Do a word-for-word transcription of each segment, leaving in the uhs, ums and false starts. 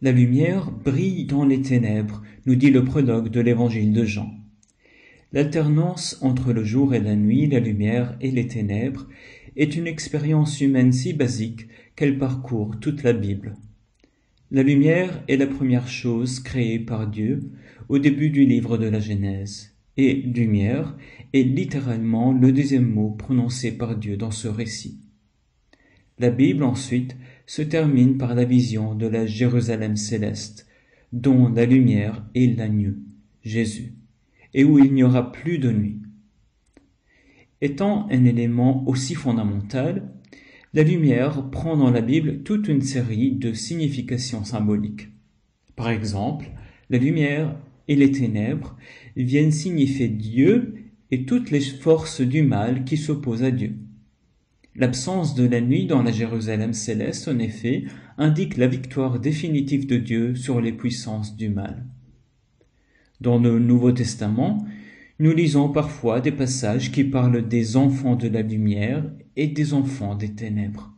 La lumière brille dans les ténèbres, nous dit le prologue de l'évangile de Jean. L'alternance entre le jour et la nuit, la lumière et les ténèbres, est une expérience humaine si basique qu'elle parcourt toute la Bible. La lumière est la première chose créée par Dieu au début du livre de la Genèse, et lumière est littéralement le deuxième mot prononcé par Dieu dans ce récit. La Bible ensuite se termine par la vision de la Jérusalem céleste, dont la lumière est l'agneau, Jésus, et où il n'y aura plus de nuit. Étant un élément aussi fondamental, la lumière prend dans la Bible toute une série de significations symboliques. Par exemple, la lumière et les ténèbres viennent signifier Dieu et toutes les forces du mal qui s'opposent à Dieu. L'absence de la nuit dans la Jérusalem céleste, en effet, indique la victoire définitive de Dieu sur les puissances du mal. Dans le Nouveau Testament, nous lisons parfois des passages qui parlent des enfants de la lumière et des enfants des ténèbres.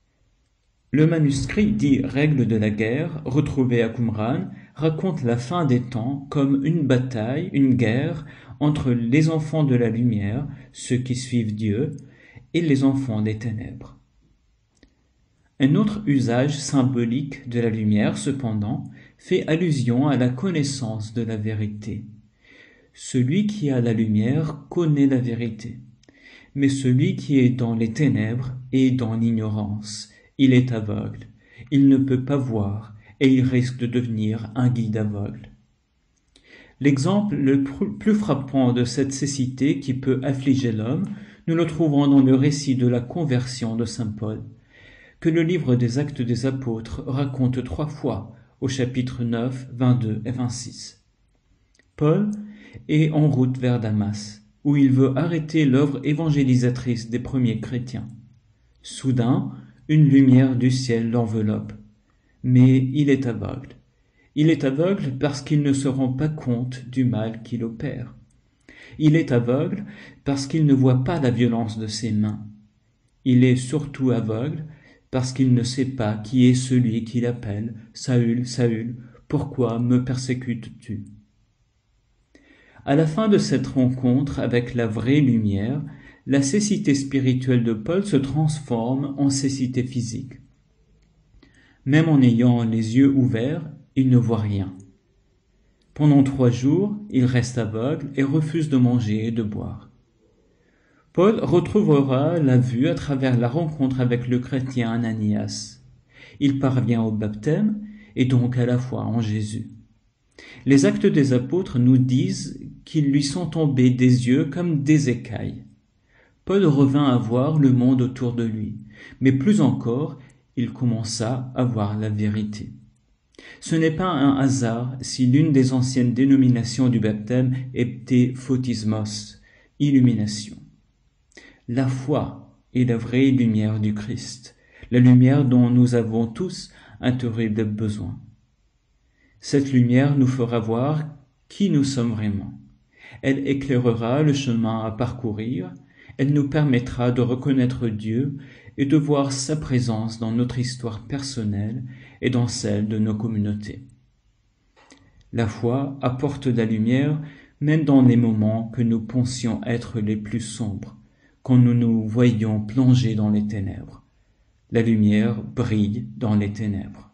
Le manuscrit dit « Règles de la guerre » retrouvé à Qumran raconte la fin des temps comme une bataille, une guerre entre les enfants de la lumière, ceux qui suivent Dieu, et les enfants des ténèbres. Un autre usage symbolique de la lumière, cependant, fait allusion à la connaissance de la vérité. Celui qui a la lumière connaît la vérité, mais celui qui est dans les ténèbres est dans l'ignorance. Il est aveugle, il ne peut pas voir et il risque de devenir un guide aveugle. L'exemple le plus frappant de cette cécité qui peut affliger l'homme, nous le trouvons dans le récit de la conversion de saint Paul, que le livre des Actes des Apôtres raconte trois fois au chapitre neuf, vingt-deux et vingt-six. Paul est en route vers Damas, où il veut arrêter l'œuvre évangélisatrice des premiers chrétiens. Soudain, une lumière du ciel l'enveloppe, mais il est aveugle. Il est aveugle parce qu'il ne se rend pas compte du mal qu'il opère. Il est aveugle parce qu'il ne voit pas la violence de ses mains. Il est surtout aveugle parce qu'il ne sait pas qui est celui qui l'appelle « Saül, Saül, pourquoi me persécutes-tu » À la fin de cette rencontre avec la vraie lumière, la cécité spirituelle de Paul se transforme en cécité physique. Même en ayant les yeux ouverts, il ne voit rien. Pendant trois jours, il reste aveugle et refuse de manger et de boire. Paul retrouvera la vue à travers la rencontre avec le chrétien Ananias. Il parvient au baptême et donc à la foi en Jésus. Les Actes des Apôtres nous disent qu'ils lui sont tombés des yeux comme des écailles. Paul revint à voir le monde autour de lui, mais plus encore, il commença à voir la vérité. Ce n'est pas un hasard si l'une des anciennes dénominations du baptême était photismos, illumination. La foi est la vraie lumière du Christ, la lumière dont nous avons tous un terrible besoin. Cette lumière nous fera voir qui nous sommes vraiment. Elle éclairera le chemin à parcourir, elle nous permettra de reconnaître Dieu et de voir sa présence dans notre histoire personnelle et dans celle de nos communautés. La foi apporte la lumière même dans les moments que nous pensions être les plus sombres, quand nous nous voyions plongés dans les ténèbres. La lumière brille dans les ténèbres.